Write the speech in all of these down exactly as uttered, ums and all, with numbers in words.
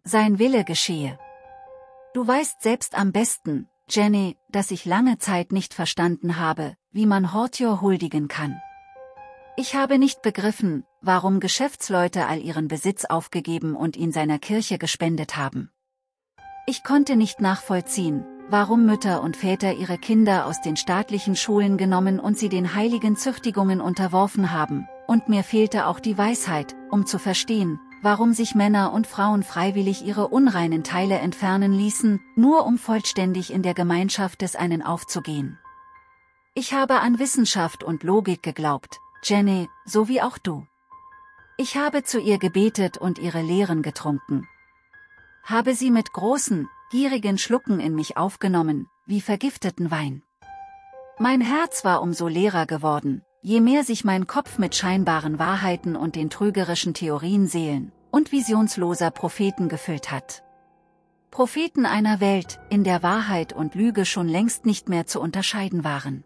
sein Wille geschehe. Du weißt selbst am besten, Jenny, dass ich lange Zeit nicht verstanden habe, wie man Hortior huldigen kann. Ich habe nicht begriffen, warum Geschäftsleute all ihren Besitz aufgegeben und ihn seiner Kirche gespendet haben. Ich konnte nicht nachvollziehen, warum Mütter und Väter ihre Kinder aus den staatlichen Schulen genommen und sie den heiligen Züchtigungen unterworfen haben, und mir fehlte auch die Weisheit, um zu verstehen, warum sich Männer und Frauen freiwillig ihre unreinen Teile entfernen ließen, nur um vollständig in der Gemeinschaft des einen aufzugehen. Ich habe an Wissenschaft und Logik geglaubt, Jenny, so wie auch du. Ich habe zu ihr gebetet und ihre Lehren getrunken. Habe sie mit großen, gierigen Schlucken in mich aufgenommen, wie vergifteten Wein. Mein Herz war umso leerer geworden, je mehr sich mein Kopf mit scheinbaren Wahrheiten und den trügerischen Theorien Seelen und visionsloser Propheten gefüllt hat. Propheten einer Welt, in der Wahrheit und Lüge schon längst nicht mehr zu unterscheiden waren.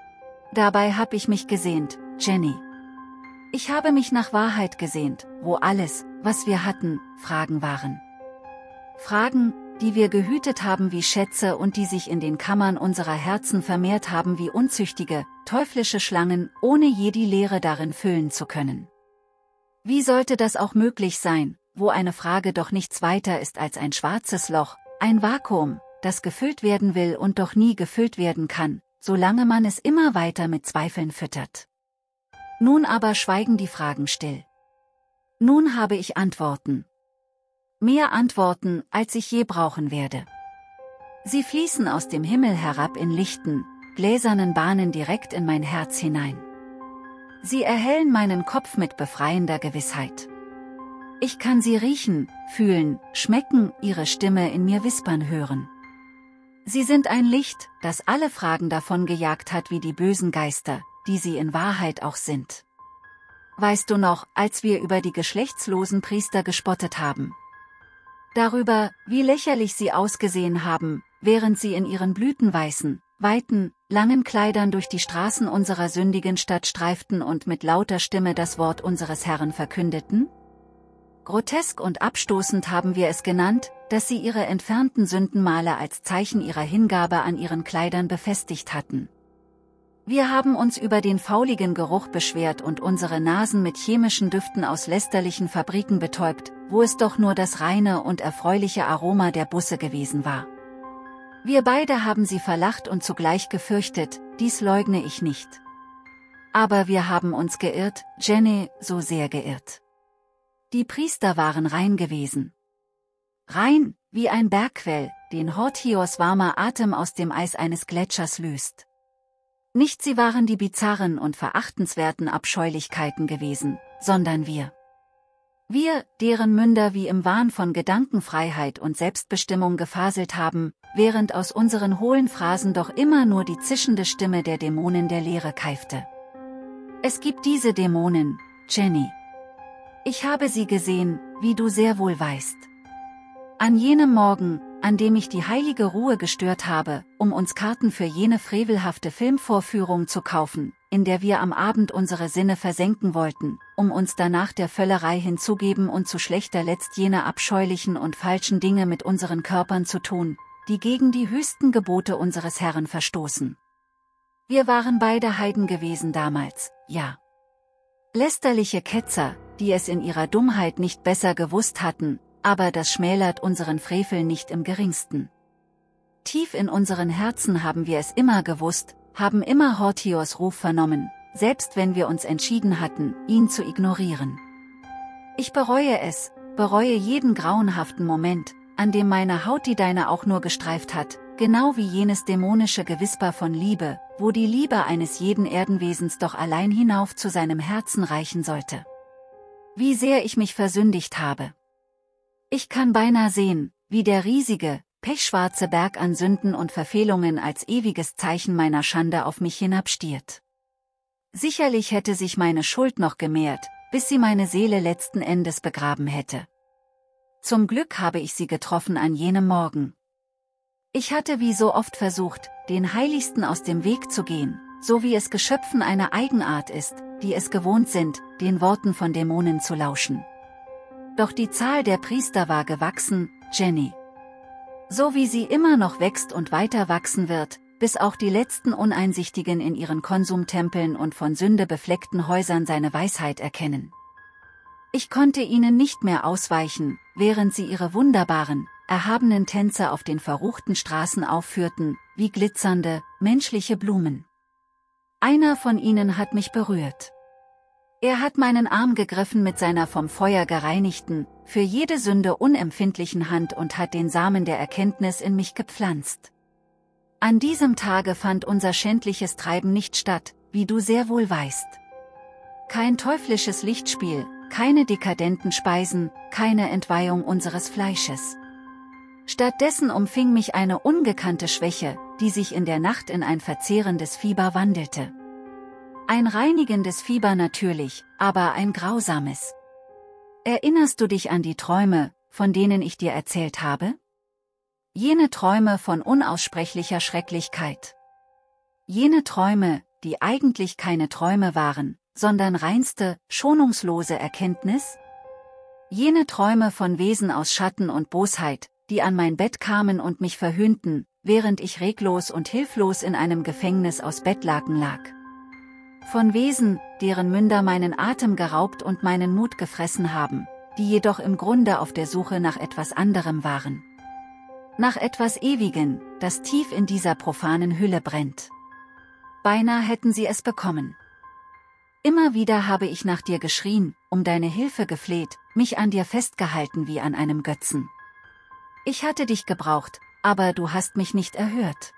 Dabei habe ich mich gesehnt, Jenny. Ich habe mich nach Wahrheit gesehnt, wo alles, was wir hatten, Fragen waren. Fragen, die wir gehütet haben wie Schätze und die sich in den Kammern unserer Herzen vermehrt haben wie unzüchtige, teuflische Schlangen, ohne je die Leere darin füllen zu können. Wie sollte das auch möglich sein, wo eine Frage doch nichts weiter ist als ein schwarzes Loch, ein Vakuum, das gefüllt werden will und doch nie gefüllt werden kann, solange man es immer weiter mit Zweifeln füttert. Nun aber schweigen die Fragen still. Nun habe ich Antworten. Mehr Antworten, als ich je brauchen werde. Sie fließen aus dem Himmel herab in lichten, gläsernen Bahnen direkt in mein Herz hinein. Sie erhellen meinen Kopf mit befreiender Gewissheit. Ich kann sie riechen, fühlen, schmecken, ihre Stimme in mir wispern hören. Sie sind ein Licht, das alle Fragen davon gejagt hat wie die bösen Geister, die sie in Wahrheit auch sind. Weißt du noch, als wir über die geschlechtslosen Priester gespottet haben? Darüber, wie lächerlich sie ausgesehen haben, während sie in ihren blütenweißen, weiten, langen Kleidern durch die Straßen unserer sündigen Stadt streiften und mit lauter Stimme das Wort unseres Herrn verkündeten? Grotesk und abstoßend haben wir es genannt, dass sie ihre entfernten Sündenmale als Zeichen ihrer Hingabe an ihren Kleidern befestigt hatten. Wir haben uns über den fauligen Geruch beschwert und unsere Nasen mit chemischen Düften aus lästerlichen Fabriken betäubt, wo es doch nur das reine und erfreuliche Aroma der Busse gewesen war. Wir beide haben sie verlacht und zugleich gefürchtet, dies leugne ich nicht. Aber wir haben uns geirrt, Jenny, so sehr geirrt. Die Priester waren rein gewesen. Rein, wie ein Bergquell, den Hortiors warmer Atem aus dem Eis eines Gletschers löst. Nicht sie waren die bizarren und verachtenswerten Abscheulichkeiten gewesen, sondern wir. Wir, deren Münder wie im Wahn von Gedankenfreiheit und Selbstbestimmung gefaselt haben, während aus unseren hohlen Phrasen doch immer nur die zischende Stimme der Dämonen der Leere keifte. Es gibt diese Dämonen, Jenny. Ich habe sie gesehen, wie du sehr wohl weißt. An jenem Morgen, an dem ich die heilige Ruhe gestört habe, um uns Karten für jene frevelhafte Filmvorführung zu kaufen, in der wir am Abend unsere Sinne versenken wollten, um uns danach der Völlerei hinzugeben und zu schlechter Letzt jene abscheulichen und falschen Dinge mit unseren Körpern zu tun, die gegen die höchsten Gebote unseres Herrn verstoßen. Wir waren beide Heiden gewesen damals, ja. Lästerliche Ketzer, die es in ihrer Dummheit nicht besser gewusst hatten, aber das schmälert unseren Frevel nicht im geringsten. Tief in unseren Herzen haben wir es immer gewusst, haben immer Hortiors Ruf vernommen, selbst wenn wir uns entschieden hatten, ihn zu ignorieren. Ich bereue es, bereue jeden grauenhaften Moment, an dem meine Haut die deine auch nur gestreift hat, genau wie jenes dämonische Gewisper von Liebe, wo die Liebe eines jeden Erdenwesens doch allein hinauf zu seinem Herzen reichen sollte. Wie sehr ich mich versündigt habe. Ich kann beinahe sehen, wie der riesige, pechschwarze Berg an Sünden und Verfehlungen als ewiges Zeichen meiner Schande auf mich hinabstiert. Sicherlich hätte sich meine Schuld noch gemehrt, bis sie meine Seele letzten Endes begraben hätte. Zum Glück habe ich sie getroffen an jenem Morgen. Ich hatte wie so oft versucht, den Heiligsten aus dem Weg zu gehen, so wie es Geschöpfen eine Eigenart ist, die es gewohnt sind, den Worten von Dämonen zu lauschen. Doch die Zahl der Priester war gewachsen, Jenny. So wie sie immer noch wächst und weiter wachsen wird, bis auch die letzten Uneinsichtigen in ihren Konsumtempeln und von Sünde befleckten Häusern seine Weisheit erkennen. Ich konnte ihnen nicht mehr ausweichen, während sie ihre wunderbaren, erhabenen Tänze auf den verruchten Straßen aufführten, wie glitzernde, menschliche Blumen. Einer von ihnen hat mich berührt. Er hat meinen Arm gegriffen mit seiner vom Feuer gereinigten, für jede Sünde unempfindlichen Hand und hat den Samen der Erkenntnis in mich gepflanzt. An diesem Tage fand unser schändliches Treiben nicht statt, wie du sehr wohl weißt. Kein teuflisches Lichtspiel, keine dekadenten Speisen, keine Entweihung unseres Fleisches. Stattdessen umfing mich eine ungekannte Schwäche, die sich in der Nacht in ein verzehrendes Fieber wandelte. Ein reinigendes Fieber natürlich, aber ein grausames. Erinnerst du dich an die Träume, von denen ich dir erzählt habe? Jene Träume von unaussprechlicher Schrecklichkeit. Jene Träume, die eigentlich keine Träume waren, sondern reinste, schonungslose Erkenntnis? Jene Träume von Wesen aus Schatten und Bosheit, die an mein Bett kamen und mich verhöhnten, während ich reglos und hilflos in einem Gefängnis aus Bettlaken lag. Von Wesen, deren Münder meinen Atem geraubt und meinen Mut gefressen haben, die jedoch im Grunde auf der Suche nach etwas anderem waren. Nach etwas Ewigen, das tief in dieser profanen Hülle brennt. Beinahe hätten sie es bekommen. Immer wieder habe ich nach dir geschrien, um deine Hilfe gefleht, mich an dir festgehalten wie an einem Götzen. Ich hatte dich gebraucht, aber du hast mich nicht erhört.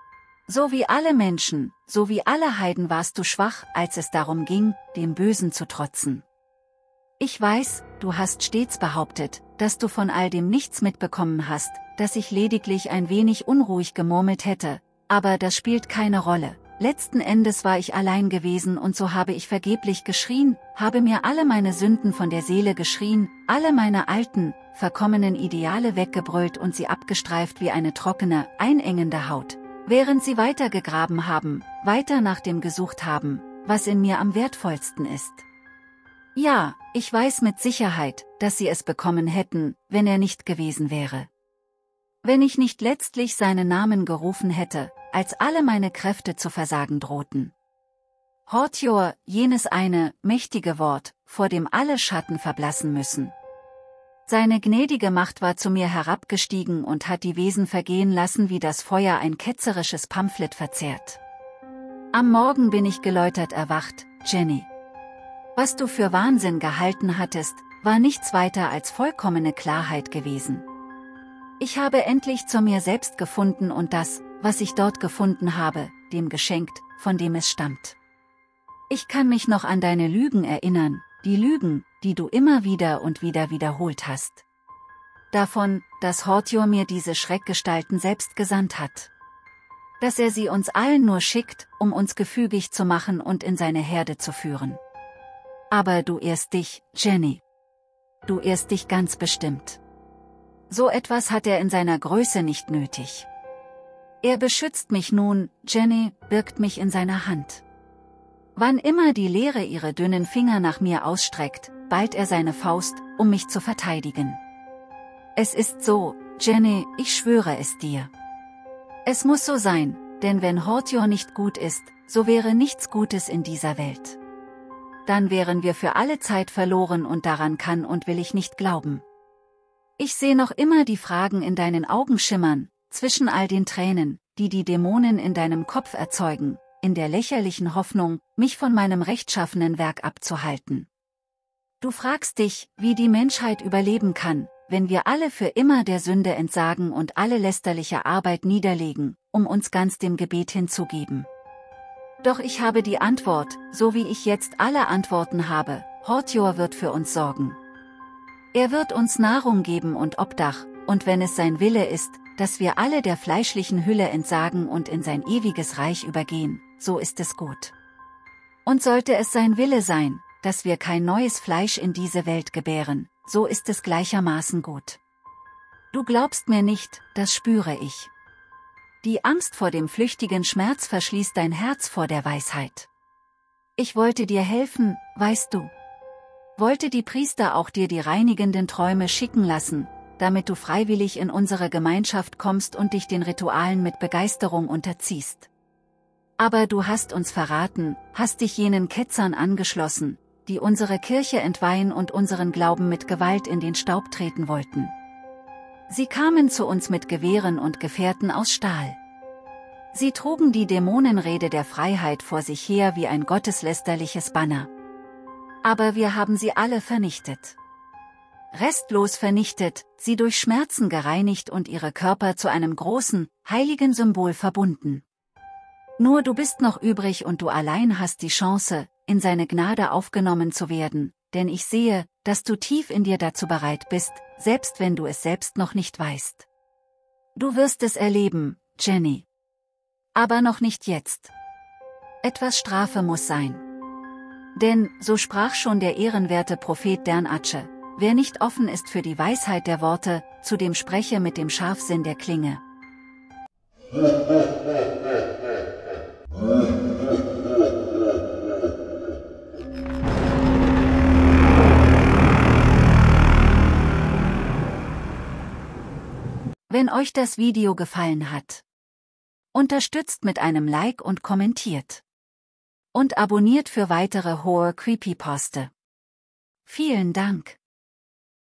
So wie alle Menschen, so wie alle Heiden warst du schwach, als es darum ging, dem Bösen zu trotzen. Ich weiß, du hast stets behauptet, dass du von all dem nichts mitbekommen hast, dass ich lediglich ein wenig unruhig gemurmelt hätte, aber das spielt keine Rolle. Letzten Endes war ich allein gewesen und so habe ich vergeblich geschrien, habe mir alle meine Sünden von der Seele geschrien, alle meine alten, verkommenen Ideale weggebrüllt und sie abgestreift wie eine trockene, einengende Haut, während sie weiter gegraben haben, weiter nach dem gesucht haben, was in mir am wertvollsten ist. Ja, ich weiß mit Sicherheit, dass sie es bekommen hätten, wenn er nicht gewesen wäre. Wenn ich nicht letztlich seinen Namen gerufen hätte, als alle meine Kräfte zu versagen drohten. Hortjor, jenes eine, mächtige Wort, vor dem alle Schatten verblassen müssen. Seine gnädige Macht war zu mir herabgestiegen und hat die Wesen vergehen lassen, wie das Feuer ein ketzerisches Pamphlet verzehrt. Am Morgen bin ich geläutert erwacht, Jenny. Was du für Wahnsinn gehalten hattest, war nichts weiter als vollkommene Klarheit gewesen. Ich habe endlich zu mir selbst gefunden und das, was ich dort gefunden habe, dem geschenkt, von dem es stammt. Ich kann mich noch an deine Lügen erinnern, die Lügen, die du immer wieder und wieder wiederholt hast. Davon, dass Hortjor mir diese Schreckgestalten selbst gesandt hat. Dass er sie uns allen nur schickt, um uns gefügig zu machen und in seine Herde zu führen. Aber du irrst dich, Jenny. Du irrst dich ganz bestimmt. So etwas hat er in seiner Größe nicht nötig. Er beschützt mich nun, Jenny, birgt mich in seiner Hand. Wann immer die Leere ihre dünnen Finger nach mir ausstreckt, ballt er seine Faust, um mich zu verteidigen. Es ist so, Jenny, ich schwöre es dir. Es muss so sein, denn wenn Hortjor nicht gut ist, so wäre nichts Gutes in dieser Welt. Dann wären wir für alle Zeit verloren und daran kann und will ich nicht glauben. Ich sehe noch immer die Fragen in deinen Augen schimmern, zwischen all den Tränen, die die Dämonen in deinem Kopf erzeugen, in der lächerlichen Hoffnung, mich von meinem rechtschaffenen Werk abzuhalten. Du fragst dich, wie die Menschheit überleben kann, wenn wir alle für immer der Sünde entsagen und alle lästerliche Arbeit niederlegen, um uns ganz dem Gebet hinzugeben. Doch ich habe die Antwort, so wie ich jetzt alle Antworten habe, Hortjor wird für uns sorgen. Er wird uns Nahrung geben und Obdach, und wenn es sein Wille ist, dass wir alle der fleischlichen Hülle entsagen und in sein ewiges Reich übergehen, so ist es gut. Und sollte es sein Wille sein, dass wir kein neues Fleisch in diese Welt gebären, so ist es gleichermaßen gut. Du glaubst mir nicht, das spüre ich. Die Angst vor dem flüchtigen Schmerz verschließt dein Herz vor der Weisheit. Ich wollte dir helfen, weißt du. wollte die Priester auch dir die reinigenden Träume schicken lassen, damit du freiwillig in unsere Gemeinschaft kommst und dich den Ritualen mit Begeisterung unterziehst. Aber du hast uns verraten, hast dich jenen Ketzern angeschlossen, die unsere Kirche entweihen und unseren Glauben mit Gewalt in den Staub treten wollten. Sie kamen zu uns mit Gewehren und Gefährten aus Stahl. Sie trugen die Dämonenrede der Freiheit vor sich her wie ein gotteslästerliches Banner. Aber wir haben sie alle vernichtet. Restlos vernichtet, sie durch Schmerzen gereinigt und ihre Körper zu einem großen, heiligen Symbol verbunden. Nur du bist noch übrig und du allein hast die Chance, in seine Gnade aufgenommen zu werden, denn ich sehe, dass du tief in dir dazu bereit bist, selbst wenn du es selbst noch nicht weißt. Du wirst es erleben, Jenny. Aber noch nicht jetzt. Etwas Strafe muss sein. Denn, so sprach schon der ehrenwerte Prophet Dernatsche, wer nicht offen ist für die Weisheit der Worte, zu dem spreche mit dem Scharfsinn der Klinge. Wenn euch das Video gefallen hat, unterstützt mit einem Like und kommentiert. Und abonniert für weitere Horror Creepypasta. Vielen Dank.